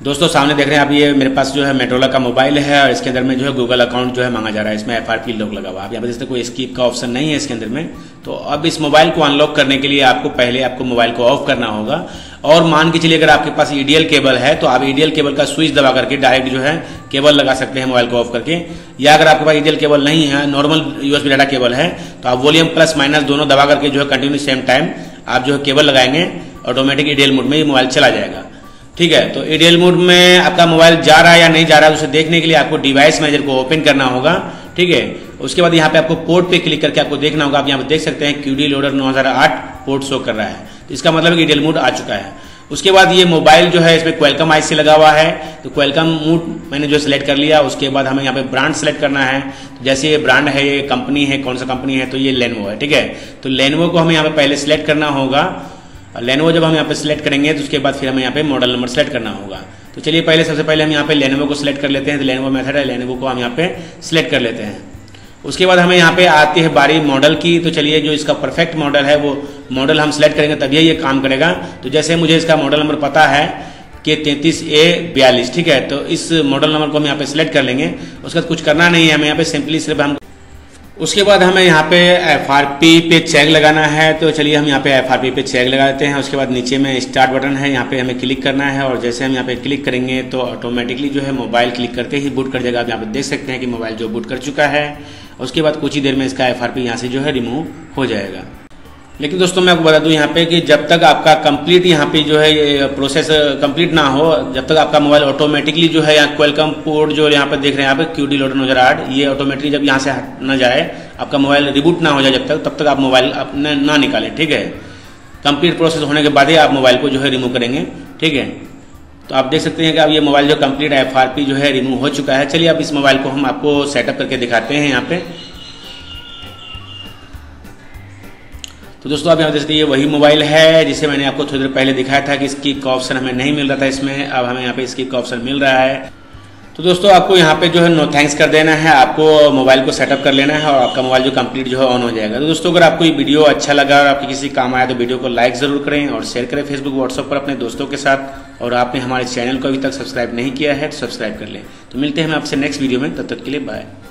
दोस्तों सामने देख रहे हैं आप, ये मेरे पास जो है मोटोरोला का मोबाइल है और इसके अंदर में जो है गूगल अकाउंट जो है मांगा जा रहा है। इसमें FRP लॉक लगा हुआ है। आप यहाँ पे देखते कोई स्किप का ऑप्शन नहीं है इसके अंदर में। तो अब इस मोबाइल को अनलॉक करने के लिए आपको पहले मोबाइल को ऑफ करना होगा। और मान के चलिए अगर आपके पास EDL केबल है तो आप EDL केबल का स्विच दबा करके डायरेक्ट जो है केबल लगा सकते हैं मोबाइल को ऑफ करके। या अगर आपके पास EDL केबल नहीं है, नॉर्मल USB डाटा केबल है, तो आप वॉल्यूम प्लस माइनस दोनों दबा करके जो है कंटिन्यू सेम टाइम आप जो है केबल लगाएंगे, ऑटोमेटिक EDL मोड में ये मोबाइल चला जाएगा। ठीक है, तो EDL मोड में आपका मोबाइल जा रहा है या नहीं जा रहा है उसे देखने के लिए आपको डिवाइस मैनेजर को ओपन करना होगा। ठीक है, उसके बाद यहाँ पे आपको पोर्ट पे क्लिक करके आपको देखना होगा। आप यहाँ पे देख सकते हैं QD लोडर 9008 पोर्ट शो कर रहा है, तो इसका मतलब है कि EDL मोड आ चुका है। उसके बाद ये मोबाइल जो है इसमें क्वेलकम IC लगा हुआ है, तो क्वेलकम मोड मैंने जो सिलेक्ट कर लिया। उसके बाद हमें यहाँ पे ब्रांड सेलेक्ट करना है। तो जैसे ये ब्रांड है, ये कंपनी है, कौन सा कंपनी है, तो ये लेनोवो है। ठीक है, तो लेनोवो को हमें यहाँ पे पहले सिलेक्ट करना होगा। लेनोवो जब हम यहाँ पे सिलेक्ट करेंगे तो उसके बाद फिर हमें यहाँ पे मॉडल नंबर सेलेक्ट करना होगा। तो चलिए पहले सबसे पहले हम यहाँ पे लेनोवो को सिलेक्ट कर लेते हैं। तो लेनोवो मेथड है, लेनोवो को हम यहाँ पे सिलेक्ट कर लेते हैं। उसके बाद हमें यहाँ पे आती है बारी मॉडल की। तो चलिए जो इसका परफेक्ट मॉडल है वो मॉडल हम सिलेक्ट करेंगे तभी ये काम करेगा। तो जैसे मुझे इसका मॉडल नंबर पता है कि 33A42। ठीक है, तो इस मॉडल नंबर को हम यहाँ पे सिलेक्ट कर लेंगे। उसके बाद कुछ करना नहीं है, हमें यहाँ पे सिंपली सिर्फ हम उसके बाद हमें यहाँ पे FRP पे चेक लगाना है। तो चलिए हम यहाँ पे FRP पे चेक लगा देते हैं। उसके बाद नीचे में स्टार्ट बटन है, यहाँ पे हमें क्लिक करना है और जैसे हम यहाँ पे क्लिक करेंगे तो ऑटोमेटिकली जो है मोबाइल क्लिक करते ही बूट कर जाएगा। आप यहाँ पे देख सकते हैं कि मोबाइल जो बूट कर चुका है। उसके बाद कुछ ही देर में इसका FRP यहाँ से जो है रिमूव हो जाएगा। लेकिन दोस्तों मैं आपको बता दूं यहाँ पे कि जब तक आपका कंप्लीट यहाँ पे जो है ये प्रोसेस कंप्लीट ना हो, जब तक आपका मोबाइल ऑटोमेटिकली जो है यहाँ क्वेलकम पोर्ट जो यहाँ पे देख रहे हैं यहाँ पे QD लोडर 9008, ये ऑटोमेटिकली जब यहाँ से हट ना जाए, आपका मोबाइल रिबूट ना हो जाए तब तक आप मोबाइल अपने ना निकालें। ठीक है, कंप्लीट प्रोसेस होने के बाद ही आप मोबाइल को जो है रिमूव करेंगे। ठीक है, तो आप देख सकते हैं कि अब ये मोबाइल जो कंप्लीट FRP जो है रिमूव हो चुका है। चलिए अब इस मोबाइल को हम आपको सेटअप करके दिखाते हैं यहाँ पे। तो दोस्तों आप यहाँ देख सकते हैं ये वही मोबाइल है जिसे मैंने आपको थोड़ी देर पहले दिखाया था कि स्किप का ऑप्शन हमें नहीं मिल रहा था इसमें। अब हमें यहाँ पे स्किप का ऑप्शन मिल रहा है। तो दोस्तों आपको यहाँ पे जो है नो थैंक्स कर देना है, आपको मोबाइल को सेटअप कर लेना है और आपका मोबाइल जो कंप्लीट जो है ऑन हो जाएगा। तो दोस्तों अगर आपको ये वीडियो अच्छा लगा और आपके किसी काम आया तो वीडियो को लाइक जरूर करें और शेयर करें फेसबुक व्हाट्सएप पर अपने दोस्तों के साथ। और आपने हमारे चैनल को अभी तक सब्सक्राइब नहीं किया है तो सब्सक्राइब कर लें। तो मिलते हैं हम आपसे नेक्स्ट वीडियो में, तब तक के लिए बाय।